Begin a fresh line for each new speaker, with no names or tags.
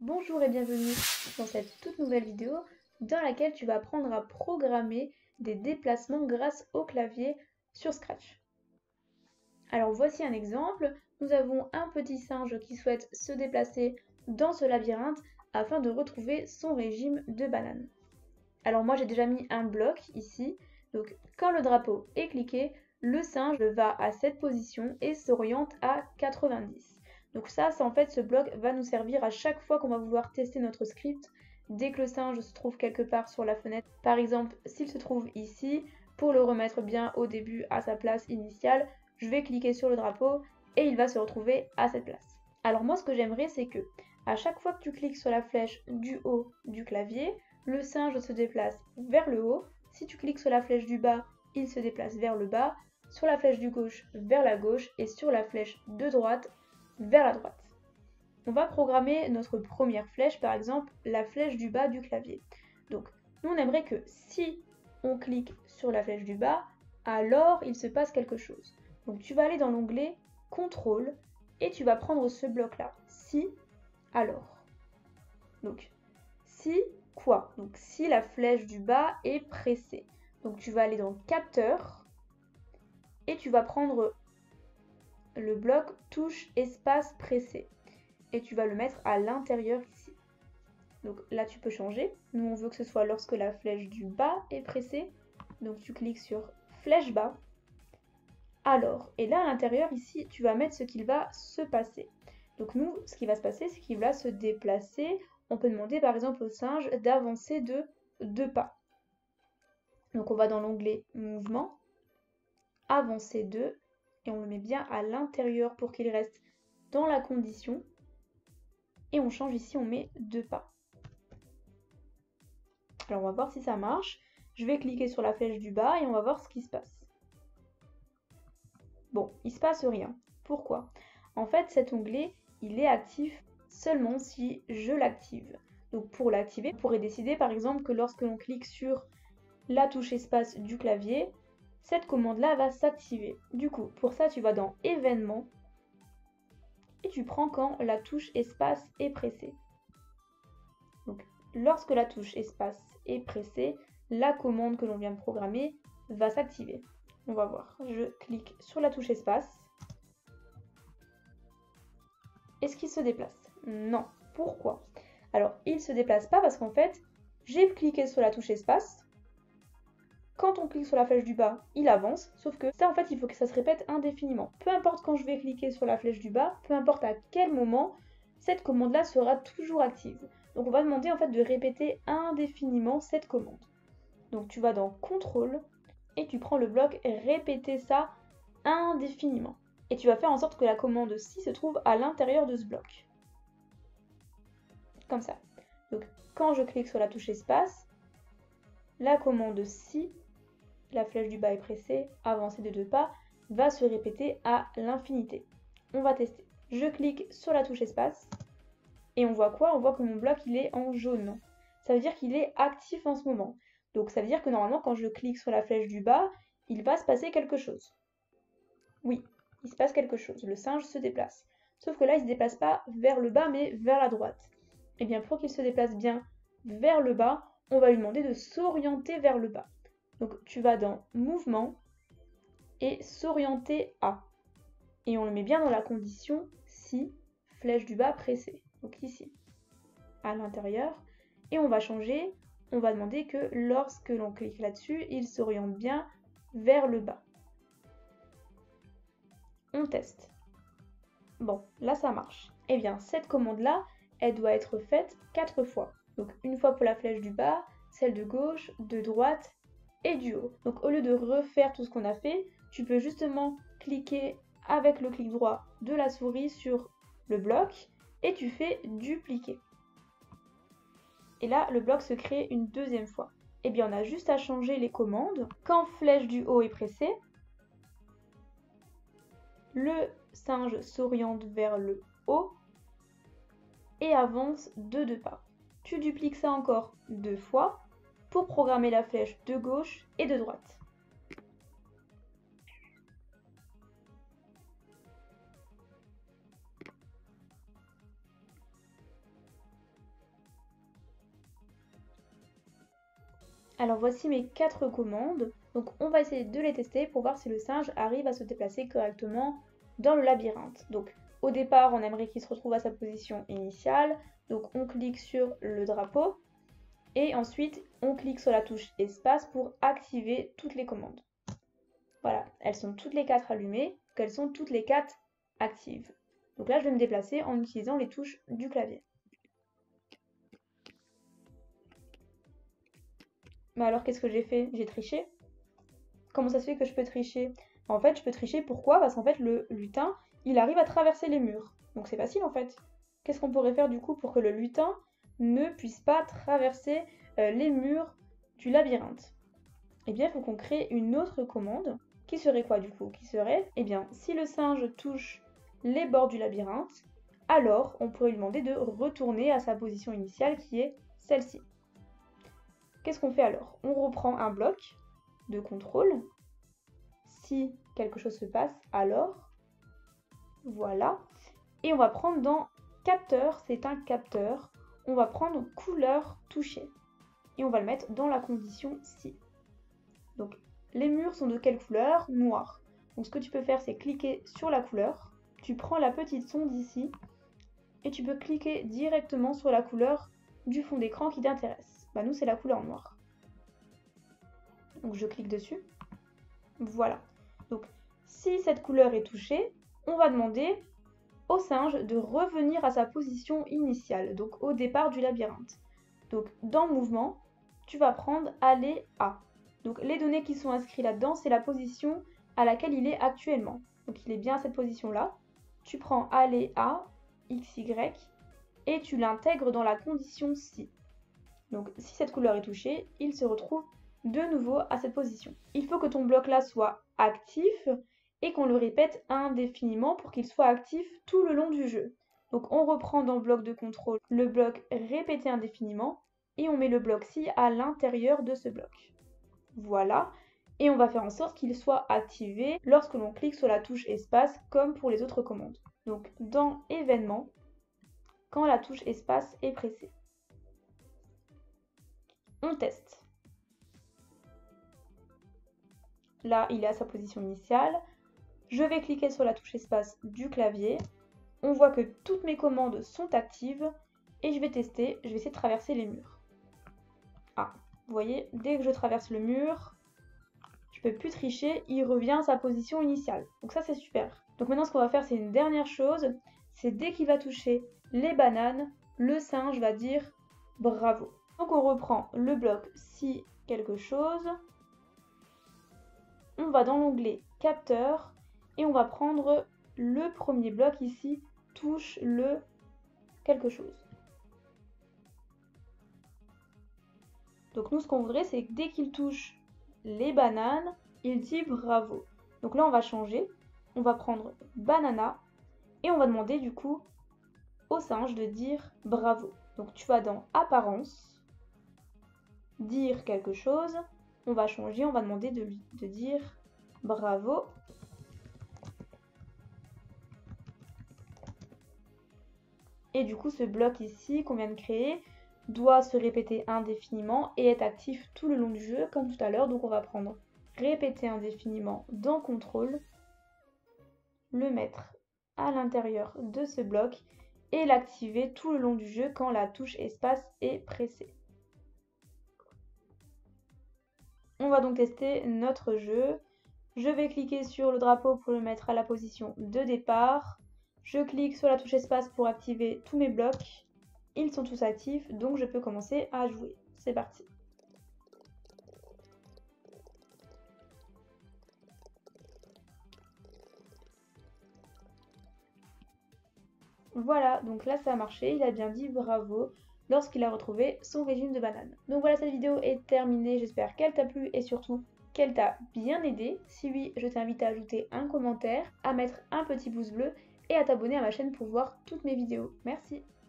Bonjour et bienvenue dans cette toute nouvelle vidéo dans laquelle tu vas apprendre à programmer des déplacements grâce au clavier sur Scratch. Alors voici un exemple. Nous avons un petit singe qui souhaite se déplacer dans ce labyrinthe afin de retrouver son régime de banane. Alors moi j'ai déjà mis un bloc ici, donc quand le drapeau est cliqué, le singe va à cette position et s'oriente à 90. Donc ça en fait, ce bloc va nous servir à chaque fois qu'on va vouloir tester notre script. Dès que le singe se trouve quelque part sur la fenêtre, par exemple s'il se trouve ici, pour le remettre bien au début à sa place initiale, je vais cliquer sur le drapeau et il va se retrouver à cette place. Alors moi ce que j'aimerais c'est que à chaque fois que tu cliques sur la flèche du haut du clavier, le singe se déplace vers le haut. Si tu cliques sur la flèche du bas, il se déplace vers le bas. Sur la flèche du gauche, vers la gauche. Et sur la flèche de droite, vers la droite. On va programmer notre première flèche, par exemple la flèche du bas du clavier. Donc, nous on aimerait que si on clique sur la flèche du bas, alors il se passe quelque chose. Donc tu vas aller dans l'onglet Contrôle et tu vas prendre ce bloc-là. Si, alors. Donc, si, quoi? Donc, si la flèche du bas est pressée. Donc, tu vas aller dans Capteur et tu vas prendre le bloc touche espace pressé. Et tu vas le mettre à l'intérieur ici. Donc là, tu peux changer. Nous, on veut que ce soit lorsque la flèche du bas est pressée. Donc, tu cliques sur flèche bas. Alors, et là, à l'intérieur, ici, tu vas mettre ce qu'il va se passer. Donc, nous, ce qui va se passer, c'est qu'il va se déplacer. On peut demander, par exemple, au singe d'avancer de 2 pas. Donc, on va dans l'onglet Mouvement, Avancer 2, et on le met bien à l'intérieur pour qu'il reste dans la condition. Et on change ici, on met 2 pas. Alors, on va voir si ça marche. Je vais cliquer sur la flèche du bas et on va voir ce qui se passe. Bon, il ne se passe rien. Pourquoi? En fait, cet onglet, il est actif seulement si je l'active. Donc pour l'activer, on pourrait décider par exemple que lorsque l'on clique sur la touche espace du clavier, cette commande-là va s'activer. Du coup, pour ça, tu vas dans Événements et tu prends quand la touche espace est pressée. Donc, lorsque la touche espace est pressée, la commande que l'on vient de programmer va s'activer. On va voir. Je clique sur la touche espace. Est-ce qu'il se déplace? Non. Pourquoi? Alors, il ne se déplace pas parce qu'en fait, j'ai cliqué sur la touche espace. Quand on clique sur la flèche du bas, il avance. Sauf que ça, en fait, il faut que ça se répète indéfiniment. Peu importe quand je vais cliquer sur la flèche du bas, peu importe à quel moment, cette commande-là sera toujours active. Donc, on va demander en fait de répéter indéfiniment cette commande. Donc, tu vas dans Contrôle et tu prends le bloc répéter ça indéfiniment. Et tu vas faire en sorte que la commande si se trouve à l'intérieur de ce bloc. Comme ça. Donc quand je clique sur la touche espace, la commande si, la flèche du bas est pressée, avancer de 2 pas, va se répéter à l'infinité. On va tester. Je clique sur la touche espace et on voit quoi? On voit que mon bloc il est en jaune. Ça veut dire qu'il est actif en ce moment. Donc ça veut dire que normalement quand je clique sur la flèche du bas, il va se passer quelque chose. Oui, il se passe quelque chose. Le singe se déplace. Sauf que là, il ne se déplace pas vers le bas, mais vers la droite. Et bien, pour qu'il se déplace bien vers le bas, on va lui demander de s'orienter vers le bas. Donc, tu vas dans Mouvement et s'orienter à. Et on le met bien dans la condition si, flèche du bas pressée. Donc ici, à l'intérieur. Et on va changer. On va demander que lorsque l'on clique là-dessus, il s'oriente bien vers le bas. On teste. Bon, là ça marche. Eh bien, cette commande-là, elle doit être faite 4 fois. Donc une fois pour la flèche du bas, celle de gauche, de droite et du haut. Donc au lieu de refaire tout ce qu'on a fait, tu peux justement cliquer avec le clic droit de la souris sur le bloc et tu fais dupliquer. Et là, le bloc se crée une deuxième fois. Eh bien, on a juste à changer les commandes. Quand flèche du haut est pressée, le singe s'oriente vers le haut et avance de 2 pas. Tu dupliques ça encore 2 fois pour programmer la flèche de gauche et de droite. Alors voici mes 4 commandes. Donc on va essayer de les tester pour voir si le singe arrive à se déplacer correctement dans le labyrinthe. Donc au départ, on aimerait qu'il se retrouve à sa position initiale. Donc on clique sur le drapeau et ensuite on clique sur la touche espace pour activer toutes les commandes. Voilà, elles sont toutes les 4 allumées, donc elles sont toutes les 4 actives. Donc là, je vais me déplacer en utilisant les touches du clavier. Mais alors, qu'est-ce que j'ai fait? J'ai triché. Comment ça se fait que je peux tricher? En fait, je peux tricher, pourquoi? Parce qu'en fait, le lutin, il arrive à traverser les murs. Donc c'est facile en fait. Qu'est-ce qu'on pourrait faire du coup pour que le lutin ne puisse pas traverser les murs du labyrinthe? Eh bien, il faut qu'on crée une autre commande. Qui serait quoi du coup? Qui serait, eh bien, si le singe touche les bords du labyrinthe, alors on pourrait lui demander de retourner à sa position initiale qui est celle-ci. Qu'est-ce qu'on fait alors? On reprend un bloc de contrôle. Si quelque chose se passe, alors, voilà. Et on va prendre dans capteur, c'est un capteur, on va prendre couleur touchée. Et on va le mettre dans la condition si. Donc, les murs sont de quelle couleur? Noir. Donc, ce que tu peux faire, c'est cliquer sur la couleur. Tu prends la petite sonde ici et tu peux cliquer directement sur la couleur du fond d'écran qui t'intéresse. Bah, nous, c'est la couleur noire. Donc, je clique dessus. Voilà. Donc, si cette couleur est touchée, on va demander au singe de revenir à sa position initiale, donc au départ du labyrinthe. Donc, dans Mouvement, tu vas prendre Aller à. Donc, les données qui sont inscrites là-dedans, c'est la position à laquelle il est actuellement. Donc, il est bien à cette position-là. Tu prends Aller à, XY, et tu l'intègres dans la condition si. Donc, si cette couleur est touchée, il se retrouve de nouveau à cette position. Il faut que ton bloc là soit actif et qu'on le répète indéfiniment pour qu'il soit actif tout le long du jeu. Donc on reprend dans le bloc de contrôle le bloc répéter indéfiniment et on met le bloc si à l'intérieur de ce bloc. Voilà, et on va faire en sorte qu'il soit activé lorsque l'on clique sur la touche espace comme pour les autres commandes. Donc dans événements, quand la touche espace est pressée. On teste. Là, il est à sa position initiale. Je vais cliquer sur la touche espace du clavier. On voit que toutes mes commandes sont actives et je vais tester, je vais essayer de traverser les murs. Ah, vous voyez, dès que je traverse le mur, je ne peux plus tricher, il revient à sa position initiale. Donc ça, c'est super. Donc maintenant, ce qu'on va faire, c'est une dernière chose, c'est dès qu'il va toucher les bananes, le singe va dire bravo. Donc on reprend le bloc si quelque chose. On va dans l'onglet capteur et on va prendre le premier bloc ici, touche le quelque chose. Donc nous ce qu'on voudrait c'est que dès qu'il touche les bananes, il dit bravo. Donc là on va changer, on va prendre banana et on va demander du coup au singe de dire bravo. Donc tu vas dans apparence, dire quelque chose. On va changer, on va demander de dire bravo. Et du coup, ce bloc ici qu'on vient de créer doit se répéter indéfiniment et être actif tout le long du jeu, comme tout à l'heure. Donc on va prendre répéter indéfiniment dans contrôle, le mettre à l'intérieur de ce bloc et l'activer tout le long du jeu quand la touche espace est pressée. On va donc tester notre jeu. Je vais cliquer sur le drapeau pour le mettre à la position de départ. Je clique sur la touche espace pour activer tous mes blocs. Ils sont tous actifs, donc je peux commencer à jouer. C'est parti. Voilà, donc là ça a marché, il a bien dit bravo lorsqu'il a retrouvé son régime de banane. Donc voilà, cette vidéo est terminée, j'espère qu'elle t'a plu et surtout qu'elle t'a bien aidé. Si oui, je t'invite à ajouter un commentaire, à mettre un petit pouce bleu et à t'abonner à ma chaîne pour voir toutes mes vidéos. Merci.